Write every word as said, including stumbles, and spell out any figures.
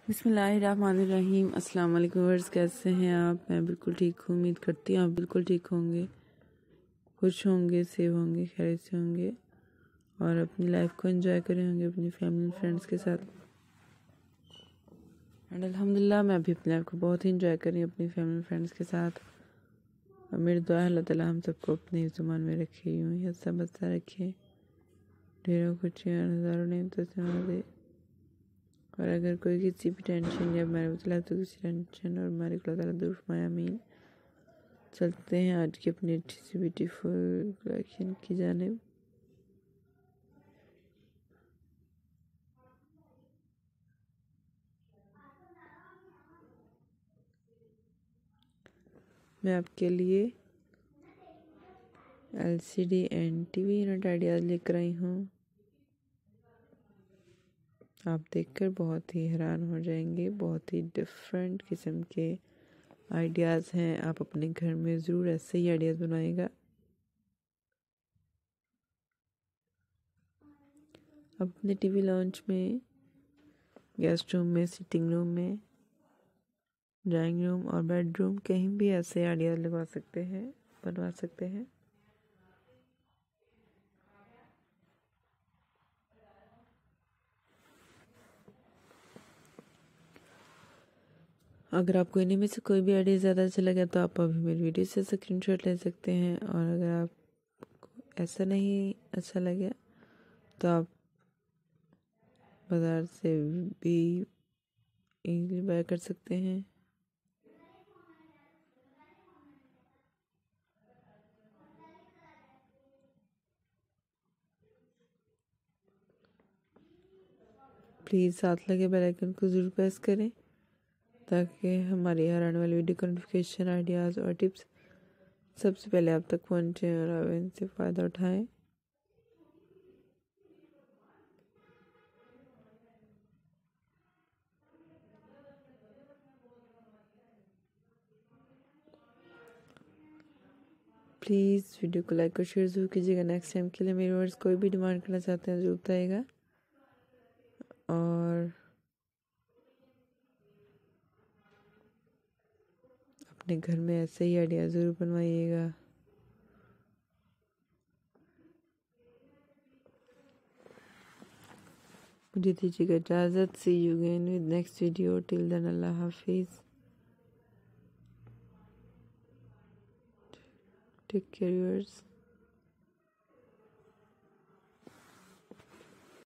बिस्मिल्लाहिर्रहमानिर्रहीम। अस्सलाम वालेकुम व्यूअर्स, कैसे हैं आप? मैं बिल्कुल ठीक हूँ। उम्मीद करती हूँ आप बिल्कुल ठीक होंगे, खुश होंगे, सेव होंगे, खैरियत से होंगे और अपनी लाइफ को एंजॉय करे होंगे अपनी फैमिली फ्रेंड्स के साथ। एंड अल्हम्दुलिल्लाह मैं भी अपनी लाइफ को बहुत ही इंजॉय कर रही हूँ अपनी फैमिली फ्रेंड्स के साथ। और मेरी दुआ है अल्लाह ताला हम सबको अपने ज़ुबान में रखे, यूँ ही हंसता बसता रखे, ढेरों खुशियाँ हज़ारों नेमतों से नवाजे। और अगर कोई किसी भी टेंशन या हमारे मतलब तो किसी टेंशन और हमारे को अल्लाह ताला दूर फरमाए, आमीन। चलते हैं आज की अपनी अच्छी सी ब्यूटीफुल कलेक्शन की जानिब। मैं आपके लिए LCD and TV unit ideas लेकर आई हूँ। आप देखकर बहुत ही हैरान हो जाएंगे। बहुत ही डिफरेंट किस्म के आइडियाज़ हैं। आप अपने घर में ज़रूर ऐसे ही आइडियाज़ बनाएगा। आप अपने टीवी लॉन्च में, गेस्ट रूम में, सिटिंग रूम में, ड्राइंग रूम और बेडरूम कहीं भी ऐसे आइडियाज़ लगवा सकते हैं, बनवा सकते हैं। अगर आपको इन्हीं में से कोई भी आइडिया ज़्यादा अच्छा लगा तो आप अभी मेरी वीडियो से स्क्रीनशॉट ले सकते हैं। और अगर आपको ऐसा नहीं अच्छा लगे तो आप बाज़ार से भी इजीली बाय कर सकते हैं। प्लीज़ साथ लगे बेल आइकन को ज़रूर प्रेस करें ताकि हमारी हर आने वाली वीडियो का नोटिफिकेशन, आइडियाज़ और टिप्स सबसे पहले आप तक पहुँचे और आप इनसे फ़ायदा उठाएं। प्लीज़ वीडियो को लाइक और शेयर ज़रूर कीजिएगा। नेक्स्ट टाइम के लिए मेरे वर्ड्स कोई भी डिमांड करना चाहते हैं ज़रूर बताइएगा। और अपने घर में ऐसे ही आइडिया ज़रूर बनवाइएगा। मुझे दीजिएगा इजाज़त। See you again with next video. Till then अल्लाह हाफिज़। Take care viewers.